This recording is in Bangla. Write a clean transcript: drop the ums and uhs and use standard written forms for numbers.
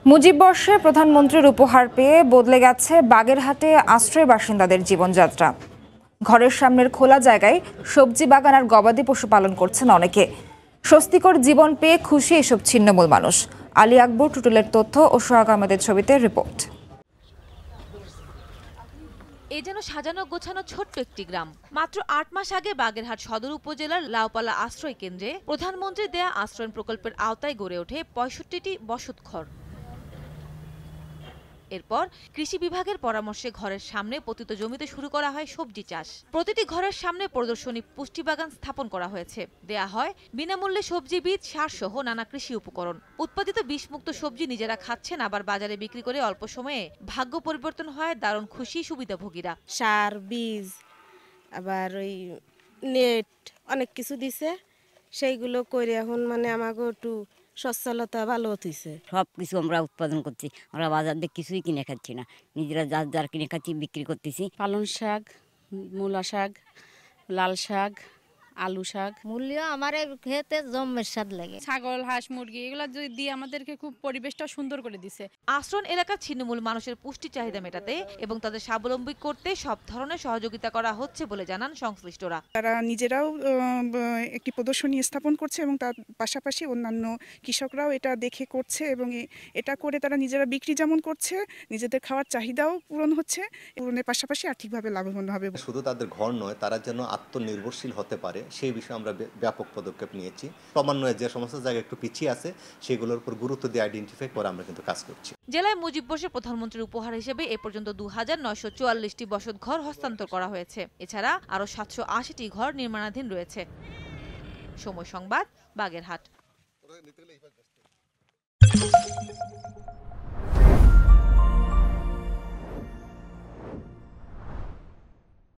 মুজিব বর্ষে প্রধানমন্ত্রীর উপহার পেয়ে বদলে গেছে বাগেরহাটে আশ্রয় বাসিন্দাদের জীবনযাত্রা। ঘরের সামনের খোলা জায়গায় সবজি বাগান আর গবাদি পশু পালন করছেন অনেকে। স্বস্তিকর জীবন পেয়ে খুশি এসব ছিন্নমূল মানুষ। আলী আকবর টুটুলের তথ্য ও সোহাগ আহমেদের ছবিতে রিপোর্ট। এ যেন সাজানো গোছানো ছোট্ট একটি গ্রাম। মাত্র ৮ মাস আগে বাগেরহাট সদর উপজেলার লাউপালা আশ্রয় কেন্দ্রে প্রধানমন্ত্রী দেয়া আশ্রয়ণ প্রকল্পের আওতায় গড়ে ওঠে ৬৫টি বসতঘর। এরপর কৃষি বিভাগের পরামর্শে ঘরের সামনে পতিত জমিতে শুরু করা হয় সবজি চাষ। প্রতিটি ঘরের সামনে প্রদর্শনী পুষ্টি বাগান স্থাপন করা হয়েছে। দেয়া হয় বিনামূল্যে সবজি বীজ, সার সহ নানা কৃষি উপকরণ। উৎপাদিত বিষমুক্ত সবজি নিজেরা খাচ্ছেন, আবার বাজারে বিক্রি করে অল্প সময়ে ভাগ্য পরিবর্তন হয় দারুণ খুশি সুবিধাভোগীরা। সার, বীজ, আবার ওই নেট অনেক কিছু দিছে, সেইগুলো করে এখন আমাকে একটু সচ্ছলতা ভালো হতেছে। সব কিছু আমরা উৎপাদন করছি, আমরা বাজার দিয়ে কিছুই কিনে খাচ্ছি না, নিজেরা যার কিনে খাচ্ছি বিক্রি করতেছি। পালং শাক, মূলা শাক, লাল শাক, আলু শাক। মূল্য আমার খেতে জমের স্বাদ লাগে। ছাগল, হাঁস, মুরগি এগুলো যদি দিয়ে আমাদেরকে খুব পরিবেশটা সুন্দর করে দিছে। আশ্রয়ণ এলাকার ছিন্নমূল মানুষের পুষ্টি চাহিদা মেটাতে এবং তাদের স্বাবলম্বী করতে সব ধরনের সহযোগিতা করা হচ্ছে বলে জানান সংশ্লিষ্টরা। তারা নিজেরাও একটি প্রদর্শনী স্থাপন করছে এবং তার পাশাপাশি অন্যান্য কৃষকরাও এটা দেখে করছে এবং এটা করে তারা নিজেরা বিক্রি যেমন করছে, নিজেদের খাওয়ার চাহিদাও পূরণ হচ্ছে, পূরণের পাশাপাশি আর্থিকভাবে লাভবান হবে। শুধু তাদের ঘর নয়, তারা যেন আত্মনির্ভরশীল হতে পারে সেই বিষয়ে আমরা ব্যাপক পদক্ষেপ নিয়েছি। ক্রমান্বয়ে যে সমস্ত জায়গায় একটু পিছিয়ে আছে সেগুলোর উপর গুরুত্ব দিয়ে আইডেন্টিফাই করে আমরা কিন্তু কাজ করছি। জেলায় মুজিব বর্ষে প্রধানমন্ত্রীর উপহার হিসেবে এ পর্যন্ত ২,৯৪৪টি বসতঘর হস্তান্তর করা হয়েছে। এছাড়া আরও ৭৮০টি ঘর নির্মাণাধীন রয়েছে। সময় সংবাদ, বাগেরহাট।